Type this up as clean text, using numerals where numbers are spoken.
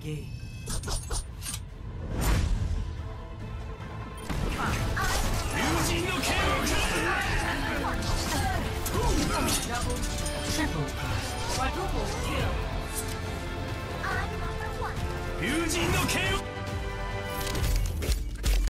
game. Double, triple, quadruple kill. I'm number one. 友人の剣を